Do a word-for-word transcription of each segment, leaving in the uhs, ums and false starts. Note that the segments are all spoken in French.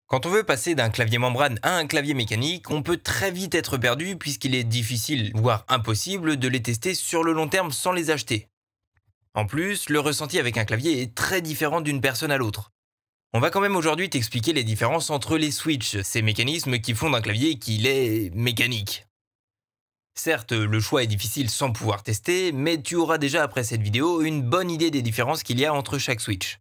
Quand on veut passer d'un clavier membrane à un clavier mécanique, on peut très vite être perdu puisqu'il est difficile, voire impossible, de les tester sur le long terme sans les acheter. En plus, le ressenti avec un clavier est très différent d'une personne à l'autre. On va quand même aujourd'hui t'expliquer les différences entre les switches, ces mécanismes qui font d'un clavier qu'il est mécanique. Certes, le choix est difficile sans pouvoir tester, mais tu auras déjà après cette vidéo une bonne idée des différences qu'il y a entre chaque switch.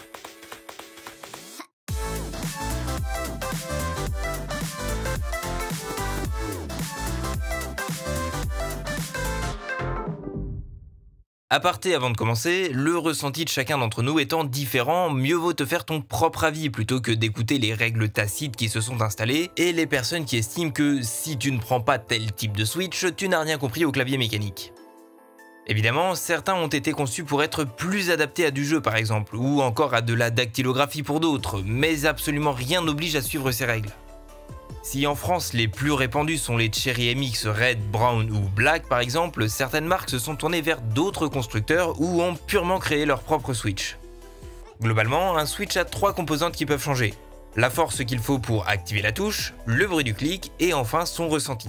Aparté avant de commencer, le ressenti de chacun d'entre nous étant différent, mieux vaut te faire ton propre avis plutôt que d'écouter les règles tacites qui se sont installées et les personnes qui estiment que si tu ne prends pas tel type de switch, tu n'as rien compris au clavier mécanique. Évidemment, certains ont été conçus pour être plus adaptés à du jeu par exemple, ou encore à de la dactylographie pour d'autres, mais absolument rien n'oblige à suivre ces règles. Si en France les plus répandus sont les Cherry M X Red, Brown ou Black par exemple, certaines marques se sont tournées vers d'autres constructeurs ou ont purement créé leur propre switch. Globalement, un switch a trois composantes qui peuvent changer. La force qu'il faut pour activer la touche, le bruit du clic et enfin son ressenti.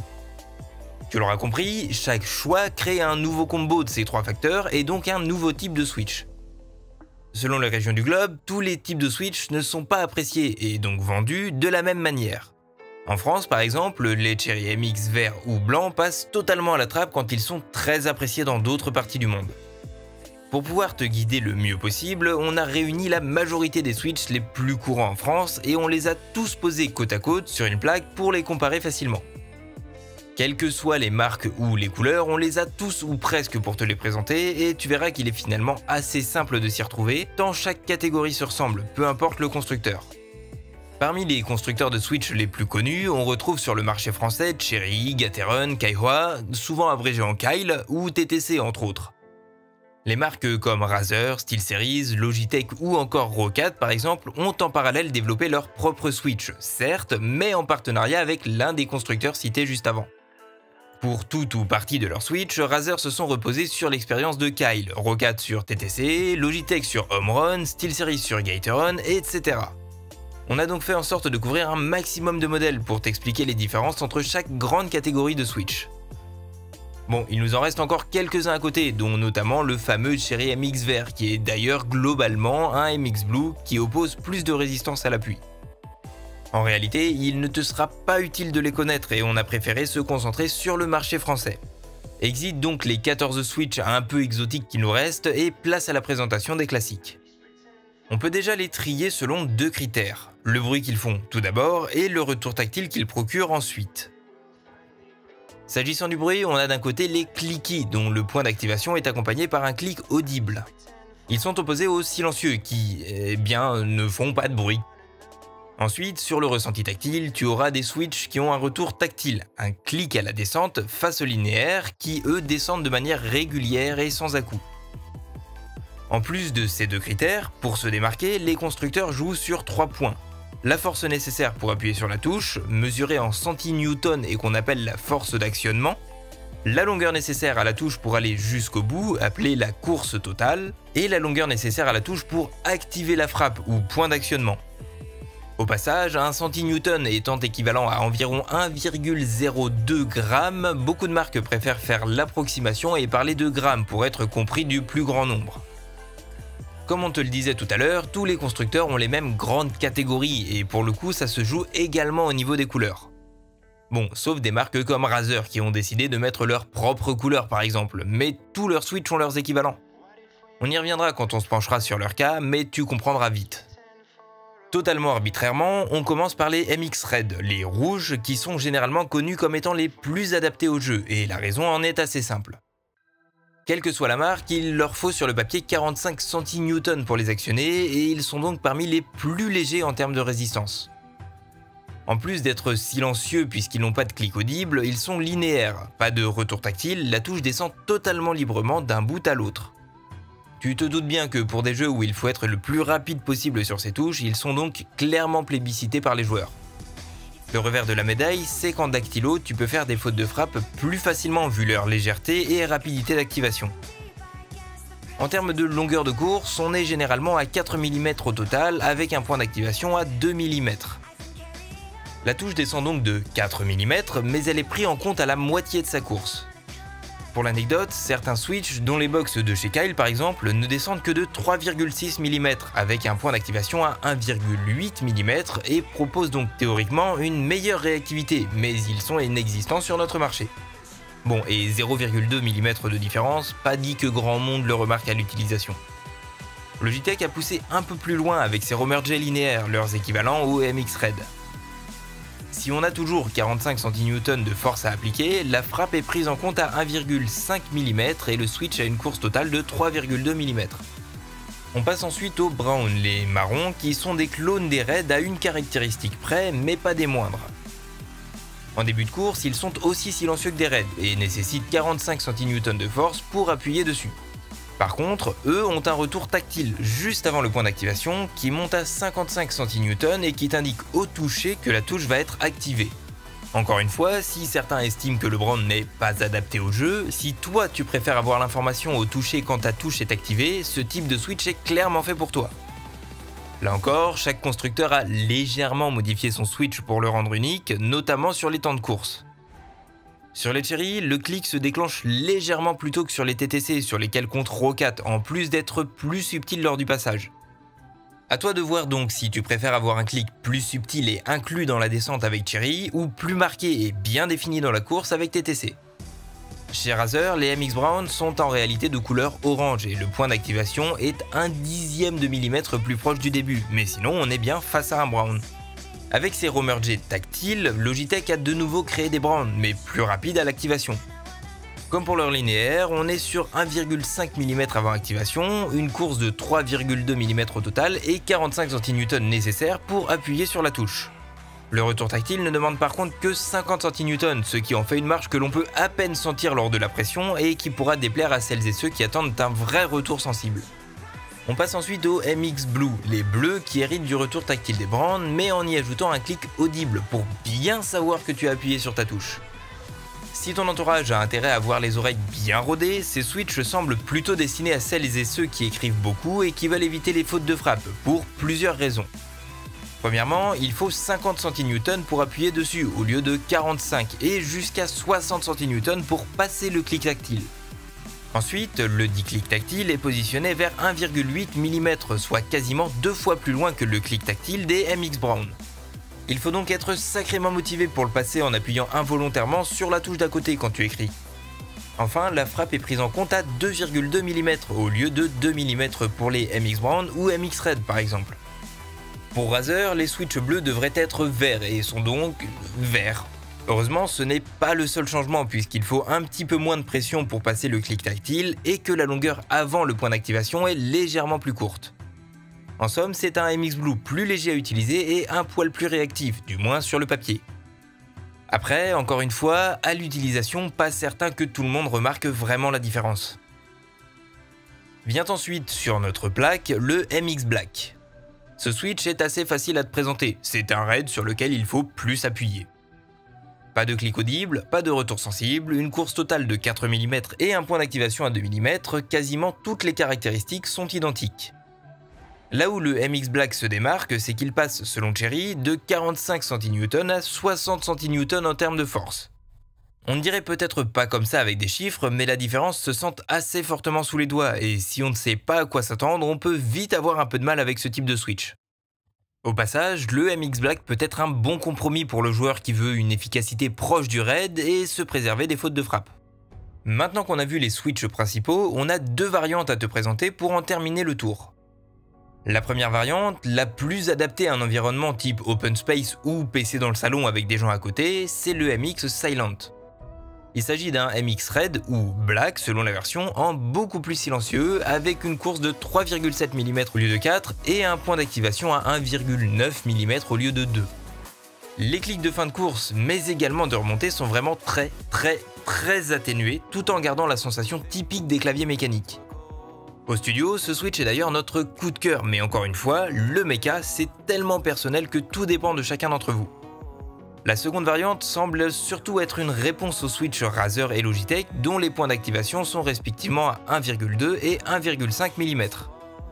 Tu l'auras compris, chaque choix crée un nouveau combo de ces trois facteurs et donc un nouveau type de switch. Selon les régions du globe, tous les types de switch ne sont pas appréciés et donc vendus de la même manière. En France, par exemple, les Cherry M X vert ou blanc passent totalement à la trappe quand ils sont très appréciés dans d'autres parties du monde. Pour pouvoir te guider le mieux possible, on a réuni la majorité des switches les plus courants en France et on les a tous posés côte à côte sur une plaque pour les comparer facilement. Quelles que soient les marques ou les couleurs, on les a tous ou presque pour te les présenter et tu verras qu'il est finalement assez simple de s'y retrouver, tant chaque catégorie se ressemble, peu importe le constructeur. Parmi les constructeurs de Switch les plus connus, on retrouve sur le marché français Cherry, Gateron, Kaihua, souvent abrégé en Kyle, ou T T C entre autres. Les marques comme Razer, SteelSeries, Logitech ou encore Roccat par exemple ont en parallèle développé leur propre Switch, certes, mais en partenariat avec l'un des constructeurs cités juste avant. Pour tout ou partie de leur Switch, Razer se sont reposés sur l'expérience de Kyle, Roccat sur T T C, Logitech sur Omron, SteelSeries sur Gateron, et cetera. On a donc fait en sorte de couvrir un maximum de modèles pour t'expliquer les différences entre chaque grande catégorie de Switch. Bon, il nous en reste encore quelques-uns à côté, dont notamment le fameux Cherry M X vert, qui est d'ailleurs globalement un M X Blue qui oppose plus de résistance à l'appui. En réalité, il ne te sera pas utile de les connaître et on a préféré se concentrer sur le marché français. Exit donc les quatorze Switch un peu exotiques qui nous restent et place à la présentation des classiques. On peut déjà les trier selon deux critères, le bruit qu'ils font tout d'abord et le retour tactile qu'ils procurent ensuite. S'agissant du bruit, on a d'un côté les cliquis dont le point d'activation est accompagné par un clic audible. Ils sont opposés aux silencieux qui, eh bien, ne font pas de bruit. Ensuite, sur le ressenti tactile, tu auras des switches qui ont un retour tactile, un clic à la descente face au linéaire qui eux descendent de manière régulière et sans à-coups. En plus de ces deux critères, pour se démarquer, les constructeurs jouent sur trois points. La force nécessaire pour appuyer sur la touche, mesurée en centinewtons et qu'on appelle la force d'actionnement, la longueur nécessaire à la touche pour aller jusqu'au bout, appelée la course totale, et la longueur nécessaire à la touche pour activer la frappe ou point d'actionnement. Au passage, un centinewton étant équivalent à environ un virgule zéro deux grammes, beaucoup de marques préfèrent faire l'approximation et parler de grammes pour être compris du plus grand nombre. Comme on te le disait tout à l'heure, tous les constructeurs ont les mêmes grandes catégories et pour le coup ça se joue également au niveau des couleurs. Bon, sauf des marques comme Razer qui ont décidé de mettre leurs propres couleurs par exemple, mais tous leurs Switch ont leurs équivalents. On y reviendra quand on se penchera sur leur cas, mais tu comprendras vite. Totalement arbitrairement, on commence par les M X Red, les rouges qui sont généralement connus comme étant les plus adaptés au jeu et la raison en est assez simple. Quelle que soit la marque, il leur faut sur le papier quarante-cinq centinewtons pour les actionner et ils sont donc parmi les plus légers en termes de résistance. En plus d'être silencieux puisqu'ils n'ont pas de clic audible, ils sont linéaires, pas de retour tactile, la touche descend totalement librement d'un bout à l'autre. Tu te doutes bien que pour des jeux où il faut être le plus rapide possible sur ces touches, ils sont donc clairement plébiscités par les joueurs. Le revers de la médaille, c'est qu'en dactylo, tu peux faire des fautes de frappe plus facilement vu leur légèreté et rapidité d'activation. En termes de longueur de course, on est généralement à quatre millimètres au total avec un point d'activation à deux millimètres. La touche descend donc de quatre millimètres, mais elle est prise en compte à la moitié de sa course. Pour l'anecdote, certains Switch, dont les box de chez Kyle par exemple, ne descendent que de trois virgule six millimètres, avec un point d'activation à un virgule huit millimètres et proposent donc théoriquement une meilleure réactivité, mais ils sont inexistants sur notre marché. Bon, et zéro virgule deux millimètres de différence, pas dit que grand monde le remarque à l'utilisation. Logitech a poussé un peu plus loin avec ses roamers J linéaires, leurs équivalents au M X Red. Si on a toujours quarante-cinq centinewtons de force à appliquer, la frappe est prise en compte à un virgule cinq millimètres et le Switch a une course totale de trois virgule deux millimètres. On passe ensuite aux Brown, les marrons, qui sont des clones des Red à une caractéristique près, mais pas des moindres. En début de course, ils sont aussi silencieux que des Red et nécessitent quarante-cinq centinewtons de force pour appuyer dessus. Par contre, eux ont un retour tactile juste avant le point d'activation qui monte à cinquante-cinq centinewtons et qui t'indique au toucher que la touche va être activée. Encore une fois, si certains estiment que le Brown n'est pas adapté au jeu, si toi tu préfères avoir l'information au toucher quand ta touche est activée, ce type de Switch est clairement fait pour toi. Là encore, chaque constructeur a légèrement modifié son Switch pour le rendre unique, notamment sur les temps de course. Sur les Cherry, le clic se déclenche légèrement plus tôt que sur les T T C sur lesquels compte Roccat, en plus d'être plus subtil lors du passage. A toi de voir donc si tu préfères avoir un clic plus subtil et inclus dans la descente avec Cherry, ou plus marqué et bien défini dans la course avec T T C. Chez Razer, les M X Brown sont en réalité de couleur orange et le point d'activation est un dixième de millimètre plus proche du début, mais sinon on est bien face à un Brown. Avec ses roamers J tactiles, Logitech a de nouveau créé des Brown, mais plus rapides à l'activation. Comme pour leur linéaire, on est sur un virgule cinq millimètres avant activation, une course de trois virgule deux millimètres au total et quarante-cinq centinewtons nécessaires pour appuyer sur la touche. Le retour tactile ne demande par contre que cinquante centinewtons, ce qui en fait une marge que l'on peut à peine sentir lors de la pression et qui pourra déplaire à celles et ceux qui attendent un vrai retour sensible. On passe ensuite aux M X Blue, les bleus qui héritent du retour tactile des Brown, mais en y ajoutant un clic audible pour bien savoir que tu as appuyé sur ta touche. Si ton entourage a intérêt à avoir les oreilles bien rodées, ces Switch semblent plutôt destinés à celles et ceux qui écrivent beaucoup et qui veulent éviter les fautes de frappe, pour plusieurs raisons. Premièrement, il faut cinquante centinewtons pour appuyer dessus, au lieu de quarante-cinq, et jusqu'à soixante centinewtons pour passer le clic tactile. Ensuite, le dit clic tactile est positionné vers un virgule huit millimètres, soit quasiment deux fois plus loin que le clic tactile des M X Brown. Il faut donc être sacrément motivé pour le passer en appuyant involontairement sur la touche d'à côté quand tu écris. Enfin, la frappe est prise en compte à deux virgule deux millimètres au lieu de deux millimètres pour les M X Brown ou M X Red par exemple. Pour Razer, les Switch bleus devraient être verts et sont donc verts. Heureusement, ce n'est pas le seul changement puisqu'il faut un petit peu moins de pression pour passer le clic tactile et que la longueur avant le point d'activation est légèrement plus courte. En somme, c'est un M X Blue plus léger à utiliser et un poil plus réactif, du moins sur le papier. Après, encore une fois, à l'utilisation, pas certain que tout le monde remarque vraiment la différence. Vient ensuite sur notre plaque le M X Black. Ce Switch est assez facile à te présenter, c'est un raid sur lequel il faut plus appuyer. Pas de clic audible, pas de retour sensible, une course totale de quatre millimètres et un point d'activation à deux millimètres, quasiment toutes les caractéristiques sont identiques. Là où le M X Black se démarque, c'est qu'il passe, selon Cherry, de quarante-cinq centinewtons à soixante centinewtons en termes de force. On ne dirait peut-être pas comme ça avec des chiffres, mais la différence se sent assez fortement sous les doigts, et si on ne sait pas à quoi s'attendre, on peut vite avoir un peu de mal avec ce type de Switch. Au passage, le M X Black peut être un bon compromis pour le joueur qui veut une efficacité proche du raid et se préserver des fautes de frappe. Maintenant qu'on a vu les Switch principaux, on a deux variantes à te présenter pour en terminer le tour. La première variante, la plus adaptée à un environnement type open space ou P C dans le salon avec des gens à côté, c'est le M X Silent. Il s'agit d'un M X Red ou Black selon la version en beaucoup plus silencieux avec une course de trois virgule sept millimètres au lieu de quatre et un point d'activation à un virgule neuf millimètres au lieu de deux. Les clics de fin de course mais également de remontée sont vraiment très très très atténués tout en gardant la sensation typique des claviers mécaniques. Au studio, ce Switch est d'ailleurs notre coup de cœur mais encore une fois, le méca c'est tellement personnel que tout dépend de chacun d'entre vous. La seconde variante semble surtout être une réponse aux Switch Razer et Logitech dont les points d'activation sont respectivement à un virgule deux et un virgule cinq millimètres.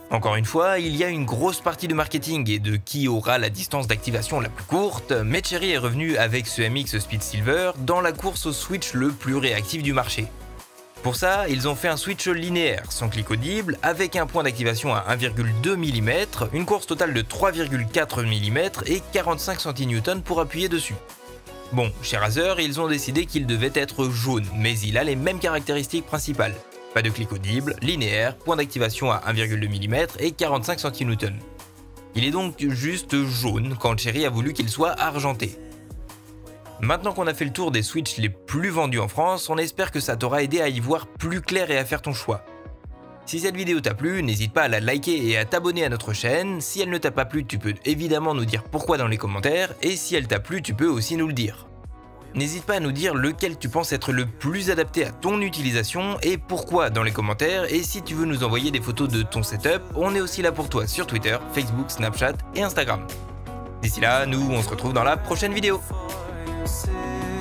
Encore une fois, il y a une grosse partie de marketing et de qui aura la distance d'activation la plus courte, mais Cherry est revenu avec ce M X Speed Silver dans la course au switch le plus réactif du marché. Pour ça, ils ont fait un switch linéaire, sans clic audible, avec un point d'activation à un virgule deux millimètres, une course totale de trois virgule quatre millimètres et quarante-cinq centinewtons pour appuyer dessus. Bon, chez Razer, ils ont décidé qu'il devait être jaune, mais il a les mêmes caractéristiques principales. Pas de clic audible, linéaire, point d'activation à un virgule deux millimètres et quarante-cinq centinewtons. Il est donc juste jaune quand Cherry a voulu qu'il soit argenté. Maintenant qu'on a fait le tour des Switch les plus vendus en France, on espère que ça t'aura aidé à y voir plus clair et à faire ton choix. Si cette vidéo t'a plu, n'hésite pas à la liker et à t'abonner à notre chaîne. Si elle ne t'a pas plu, tu peux évidemment nous dire pourquoi dans les commentaires, et si elle t'a plu, tu peux aussi nous le dire. N'hésite pas à nous dire lequel tu penses être le plus adapté à ton utilisation et pourquoi dans les commentaires, et si tu veux nous envoyer des photos de ton setup, on est aussi là pour toi sur Twitter, Facebook, Snapchat et Instagram. D'ici là, nous on se retrouve dans la prochaine vidéo.